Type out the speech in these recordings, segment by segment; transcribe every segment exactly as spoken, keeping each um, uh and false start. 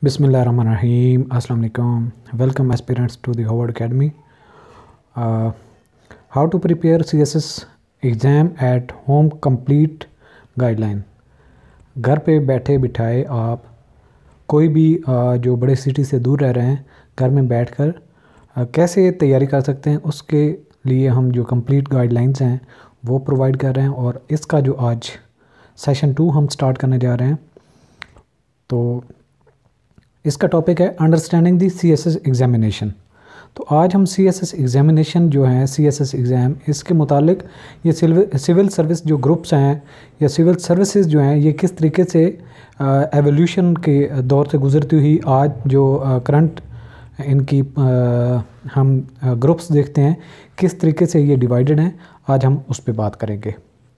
Bismillahirrahmanirrahim. Assalamu alaikum. Welcome aspirants to the Howard Academy. Uh, how to prepare C S S exam at home complete guideline. घर पे बैठे बिठाए आप कोई भी uh, जो बड़े सिटी से दूर रह रहे हैं घर में बैठकर uh, कैसे तैयारी कर सकते हैं उसके लिए हम जो कंप्लीट गाइडलाइंस हैं वो प्रोवाइड कर रहे हैं। और इसका जो आज सेशन टू हम स्टार्ट करने जा रहे हैं, तो इसका टॉपिक है understanding the C S S examination. तो आज हम सी एस एस एग्ज़ामिनेशन जो है सी एस एस एग्ज़ाम, इसके मुतालिक ये सिविल सर्विस जो ग्रुप्स हैं या सिविल सर्विसेज जो हैं ये किस तरीके से एवोल्यूशन के दौर से गुज़रती हुई आज जो करंट इनकी आ, हम ग्रुप्स देखते हैं किस तरीके से ये डिवाइडेड हैं, आज हम उस पर बात करेंगे।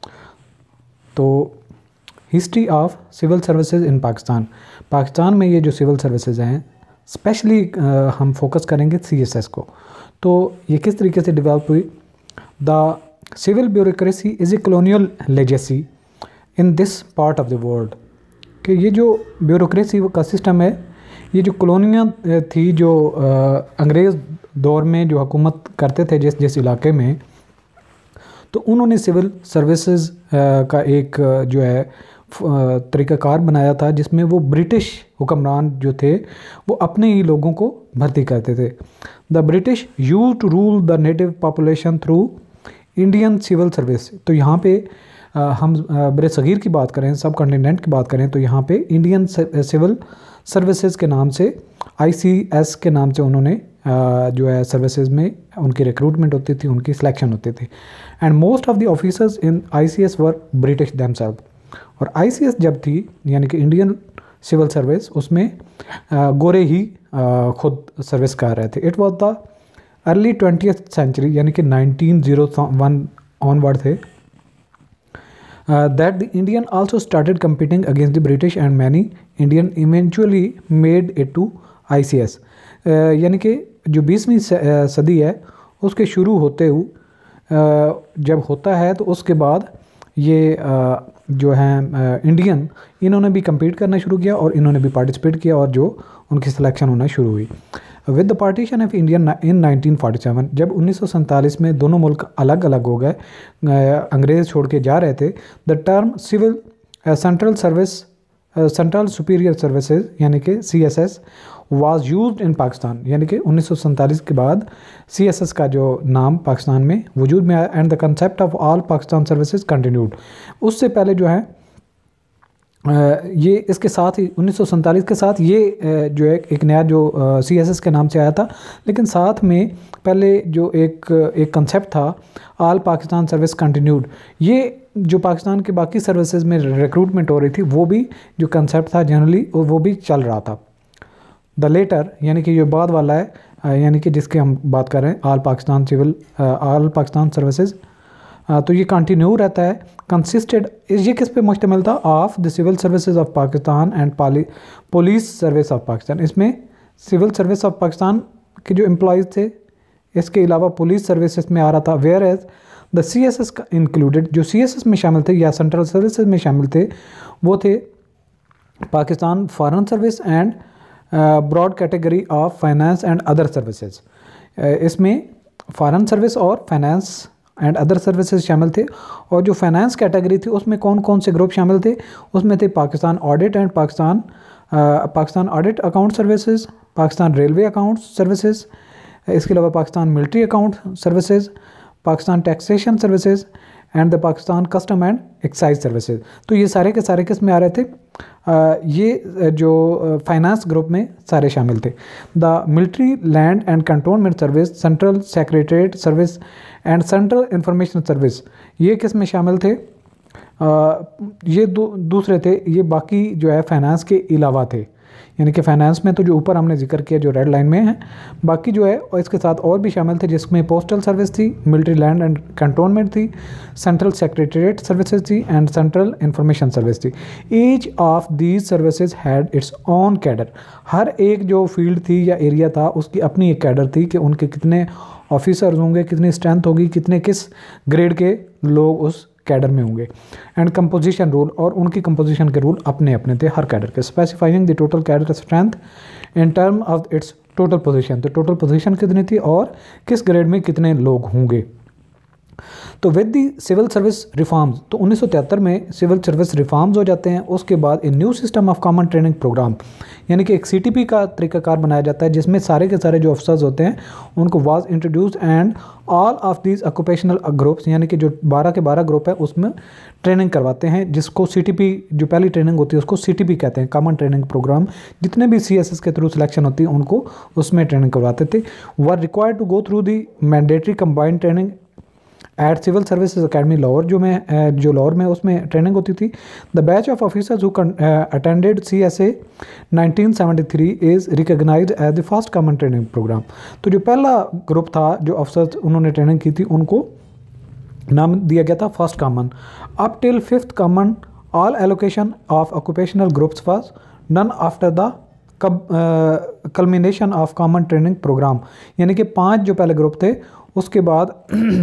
तो history of civil services in Pakistan, Pakistan में ये जो सिविल सर्विसेज हैं स्पेशली हम फोकस करेंगे सी एस एस को। तो ये किस तरीके से डेवलप हुई। The civil bureaucracy is a colonial legacy in this part of the world, कि ये जो ब्यूरोक्रेसी का सिस्टम है ये जो कॉलोनियाँ थी जो अंग्रेज़ दौर में जो हुकूमत करते थे जिस जिस इलाके में, तो उन्होंने सिविल सर्विसेज का एक जो है तरीक़ाकार बनाया था जिसमें वो ब्रिटिश हुक्मरान जो थे वो अपने ही लोगों को भर्ती करते थे। The British use to rule the native population through Indian civil service. तो यहाँ पे आ, हम बरे सग़ीर की बात करें, सब कॉन्टिनेंट की बात करें, तो यहाँ पे इंडियन सिविल सर्विसेज के नाम से आई सी एस के नाम से उन्होंने आ, जो है सर्विसेज में उनकी रिक्रूटमेंट होती थी, उनकी सिलेक्शन होती थी। And most of the officers in I C S were British themselves. और आई सी एस जब थी यानी कि इंडियन सिविल सर्विस, उसमें आ, गोरे ही आ, खुद सर्विस कर रहे थे। It was the early twentieth century यानी कि नाइनटीन ज़ीरो वन ऑनवर्ड थे that the Indian also started competing against the British and many Indian eventually made it to I C S. यानी कि जो बीसवीं सदी है उसके शुरू होते हुए जब होता है तो उसके बाद ये जो हैं इंडियन इन्होंने भी compete करना शुरू किया और इन्होंने भी पार्टिसिपेट किया और जो उनकी सिलेक्शन होना शुरू हुई। With the partition of India in nineteen forty seven, जब उन्नीस सौ सैंतालीस में दोनों मुल्क अलग अलग हो गए, अंग्रेज़ छोड़ के जा रहे थे, the term civil central service central superior services यानी कि C S S was used in Pakistan. यानी कि उन्नीस सौ सैंतालीस के बाद सी एस एस का जो नाम पाकिस्तान में वजूद में आया। And the concept of all Pakistan services continued. उससे पहले जो है ये इसके साथ ही उन्नीस सौ सैंतालीस के साथ ये जो है एक नया जो सी एस एस के नाम से आया था, लेकिन साथ में पहले जो एक एक कंसेप्ट था ऑल पाकिस्तान सर्विस कंटिन्यूड, ये जो पाकिस्तान के बाकी सर्विसेज में रिक्रूटमेंट हो रही थी वो भी जो कंसेप्ट था जनरली वो भी चल रहा था। द लेटर यानी कि ये बाद वाला है, यानी कि जिसके हम बात कर रहे हैं all Pakistan civil all Pakistan services, तो ये कंटिन्यू रहता है। कंसिस्टेड ये किस पे मुश्तमिल था, of the civil services of Pakistan and police service of Pakistan. इसमें सिविल सर्विस ऑफ पाकिस्तान के जो एम्प्लॉयज़ थे, इसके अलावा पुलिस सर्विसेज में आ रहा था। Whereas the C S S का इंक्लूडेड, जो सी एस एस में शामिल थे या सेंट्रल सर्विसेज में शामिल थे वो थे Pakistan foreign service and broad category of finance and other services. इसमें फॉरेन सर्विस और फाइनेंस एंड अदर सर्विसेज शामिल थे। और जो फाइनेंस कैटेगरी थी उसमें कौन कौन से ग्रुप शामिल थे, उसमें थे Pakistan audit and Pakistan Pakistan audit account services, Pakistan railway account services, इसके अलावा Pakistan military account services, Pakistan taxation services and the Pakistan custom and excise services. तो ये सारे के सारे किस में आ रहे थे, आ, ये जो फाइनेंस ग्रुप में सारे शामिल थे। The military land and cantonment service, central secretariat service and central information service, ये किस में शामिल थे, आ, ये दू, दूसरे थे। ये बाकी जो है फाइनेंस के अलावा थे, यानी कि फाइनेंस में तो जो ऊपर हमने जिक्र किया जो रेड लाइन में है, बाकी जो है और इसके साथ और भी शामिल थे जिसमें पोस्टल सर्विस थी, मिलिट्री लैंड एंड कंटोनमेंट थी, सेंट्रल सेक्रेटरीट सर्विसेज थी एंड सेंट्रल इंफॉर्मेशन सर्विस थी। Each of these services had its own cadre. हर एक जो फील्ड थी या एरिया था उसकी अपनी एक कैडर थी कि उनके कितने ऑफिसर्स होंगे, कितनी स्ट्रेंथ होगी, कितने किस ग्रेड के लोग उस कैडर में होंगे। एंड कंपोजिशन रूल, और उनकी कंपोजिशन के रूल अपने अपने थे हर कैडर के। Specifying the total cadre strength in term of its total position, तो टोटल पोजीशन कितनी थी और किस ग्रेड में कितने लोग होंगे। तो with the civil service reforms, तो उन्नीस सौ तिहत्तर में सिविल सर्विस रिफॉर्म्स हो जाते हैं। उसके बाद a new system of common training programme, यानी कि एक सीटीपी का तरीकाकार बनाया जाता है जिसमें सारे के सारे जो अफसर्स होते हैं उनको was introduce and all of these occupational groups, यानी कि जो बारह के बारह ग्रुप है उसमें ट्रेनिंग करवाते हैं, जिसको सीटीपी, जो पहली ट्रेनिंग होती है उसको सीटीपी कहते हैं, कॉमन ट्रेनिंग प्रोग्राम। जितने भी सीएसएस के थ्रू सिलेक्शन होती है उनको उसमें ट्रेनिंग करवाते थे। Were required to go through the mandatory combined training at civil services academy Lahore, जो में जो लाहौर में उसमें ट्रेनिंग होती थी। The batch of officers who attended C S A nineteen seventy three is recognised as the first common training programme. तो जो पहला ग्रुप था जो अफसर्स उन्होंने ट्रेनिंग की थी उनको नाम दिया गया था first common. Up till fifth common all allocation of occupational groups was done after the culmination of common training programme, यानी कि पांच जो पहले ग्रुप थे उसके बाद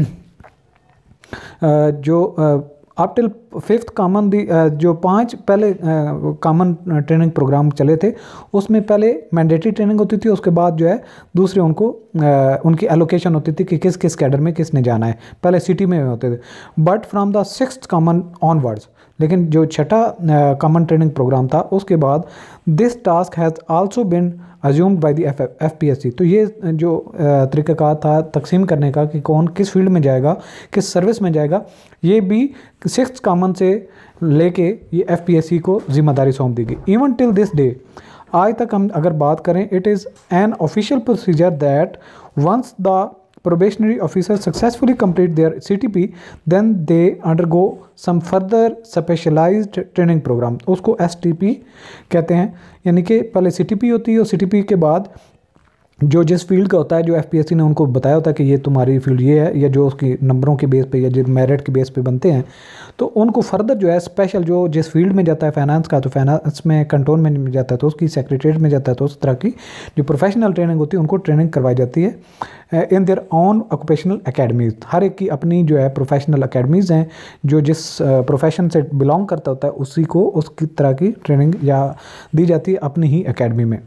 जो up till fifth common the जो पांच पहले कॉमन ट्रेनिंग प्रोग्राम चले थे उसमें पहले मैंडेटरी ट्रेनिंग होती थी, उसके बाद जो है दूसरे उनको आ, उनकी एलोकेशन होती थी कि किस किस कैडर में किसने जाना है, पहले सिटी में होते थे। But from the sixth common onwards, लेकिन जो छठा कॉमन ट्रेनिंग प्रोग्राम था उसके बाद this task has also been assumed by the F P S C. तो ये जो तरीक़ाकार था तकसीम करने का कि कौन किस फील्ड में जाएगा, किस सर्विस में जाएगा, ये भी सिक्स्थ कॉमन से लेके ये एफ पी एस सी को जिम्मेदारी सौंप दी गई। इवन टिल दिस डे, आज तक हम अगर बात करें, it is an official procedure that once the probationary officers successfully complete their C T P, then they undergo some further specialized training program, उसको S T P कहते हैं। यानी कि पहले C T P होती है और C T P के बाद जो जिस फील्ड का होता है, जो एफ पी एस सी ने उनको बताया होता है कि ये तुम्हारी फील्ड ये है, या जो उसकी नंबरों के बेस पे या जो मेरिट के बेस पे बनते हैं, तो उनको फर्दर जो है स्पेशल जो जिस फील्ड में जाता है फाइनेंस का, तो फाइनेंस में कंटोनमेंट में जाता है तो उसकी सेक्रेटरीट में जाता है, तो उस तरह की जो प्रोफेशनल ट्रेनिंग होती है उनको ट्रेनिंग करवाई जाती है in their own occupational academies. हर एक की अपनी जो है प्रोफेशनल अकेडमीज़ हैं, जो जिस प्रोफेशन से बिलोंग करता होता है उसी को उसकी तरह की ट्रेनिंग या दी जाती है अपनी ही अकेडमी में।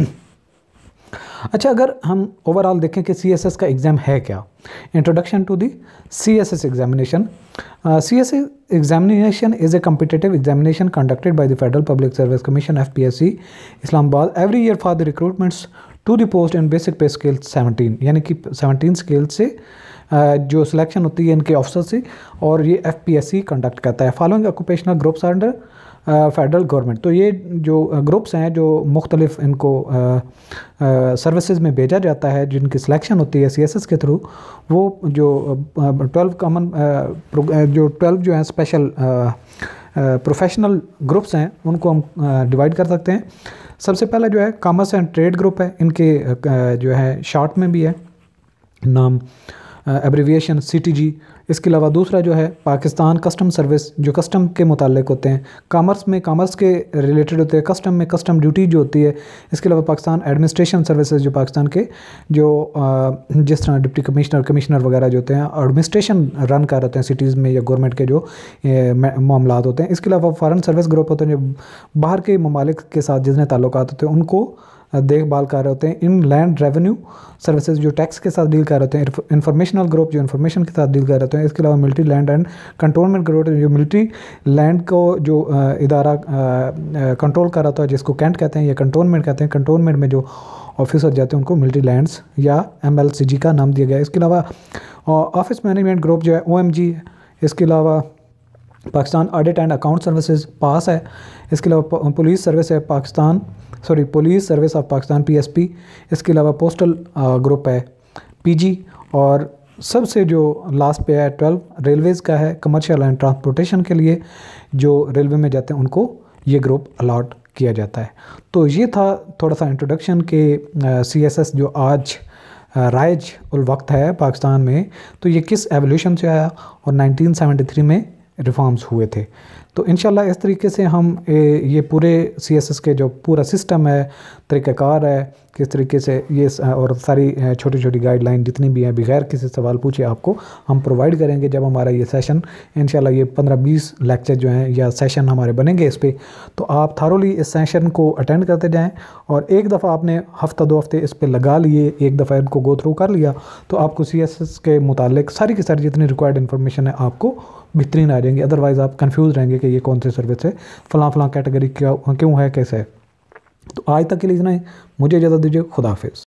अच्छा, अगर हम ओवरऑल देखें कि सी एस एस का एग्ज़ाम है क्या, introduction to the C S S examination. C S S examination is a competitive examination conducted by the federal public service commission F P S C Islamabad every year for the recruitments to the post in basic pay scale seventeen, यानी कि seventeen scale से uh, जो selection होती है इनके officer से, और ये एफ पी एस सी कंडक्ट करता है। Following occupational groups under federal government, तो ये जो ग्रुप्स हैं जो मुख्तलिफ इनको सर्विसेज uh, uh, में भेजा जाता है, जिनकी सिलेक्शन होती है सी एस एस के थ्रू, वो जो ट्वेल्व कॉमन जो ट्वेल्व जो हैं स्पेशल प्रोफेशनल ग्रुप्स हैं उनको हम डिवाइड uh, कर सकते हैं। सबसे पहला जो है कॉमर्स एंड ट्रेड ग्रुप है, इनके uh, जो है शॉर्ट में भी है नाम एब्रीविएशन सी टी जी। इसके अलावा दूसरा जो है पाकिस्तान कस्टम सर्विस, जो कस्टम के मुतालिक होते हैं। कॉमर्स में कॉमर्स के रिलेटेड होते हैं, कस्टम में कस्टम ड्यूटी जो होती है। इसके अलावा पाकिस्तान एडमिनिस्ट्रेशन सर्विसेज, जो पाकिस्तान के जो जिस तरह डिप्टी कमिश्नर कमिश्नर वगैरह जो होते हैं एडमिनिस्ट्रेशन रन कर होते हैं सिटीज़ में, या गवर्नमेंट के जो मामला होते हैं। इसके अलावा फॉरेन सर्विस ग्रुप होते हैं, जो बाहर के ममालिक के साथ जितने ताल्लुकात होते हैं उनको देखभाल कर रहे होते हैं। इन लैंड रेवेन्यू सर्विसेज, जो टैक्स के साथ डील कर रहे होते हैं। इंफॉर्मेशनल ग्रुप, जो इन्फॉर्मेशन के साथ डील कर रहे होते हैं। इसके अलावा military land and cantonment group, जो मिलिट्री लैंड को जो इदारा कंट्रोल कर रहा होता है, जिसको कैंट कहते हैं या कंटोनमेंट कहते हैं। कंटोनमेंट में जो ऑफिसर जाते हैं उनको मिलिट्री लैंड्स या एम एल सी जी का नाम दिया गया है। इसके अलावा ऑफिस मैनेजमेंट ग्रुप जो है ओ एम जी है। इसके अलावा Pakistan audit and account services पास है। इसके अलावा पुलिस सर्विस है Pakistan sorry police service of Pakistan P S P. इसके अलावा पोस्टल ग्रुप है पी जी, और सबसे जो लास्ट पे है ट्वेल्व रेलवेज़ का है, कमर्शियल एंड ट्रांसपोर्टेशन के लिए जो रेलवे में जाते हैं उनको ये ग्रुप अलॉट किया जाता है। तो ये था थोड़ा सा इंट्रोडक्शन के सी एस एस जो आज राइज उल वक्त है पाकिस्तान में, तो ये किस एवोल्यूशन से आया और नाइनटीन सेवेंटी थ्री में रिफॉर्म्स हुए थे। तो इंशाल्लाह इस तरीके से हम ए, ये पूरे सी एस एस के जो पूरा सिस्टम है, तरीक़ाकार है, किस तरीके से ये और सारी छोटी छोटी गाइडलाइन जितनी भी हैं, बगैर किसी सवाल पूछे आपको हम प्रोवाइड करेंगे जब हमारा ये सेशन इंशाल्लाह ये पंद्रह बीस लेक्चर जो हैं या सेशन हमारे बनेंगे इस पर। तो आप थारोली इस सेशन को अटेंड करते जाएँ, और एक दफ़ा आपने हफ़्ता दो हफ्ते इस पर लगा लिए, एक दफ़ा इनको गो थ्रू कर लिया, तो आपको सी एस एस के मुतालिक सारी की सारी जितनी रिक्वायर्ड इन्फॉर्मेशन है आपको बेहतरीन आ जाएंगी। अदरवाइज़ आप कंफ्यूज रहेंगे कि ये कौन सी सर्विस है, फ़लाँ फ़लाँ कैटेगरी क्या क्यों है, कैसे है। तो आज तक के लिए इतना ही, मुझे इजाज़त दीजिए, खुदा हाफिज़।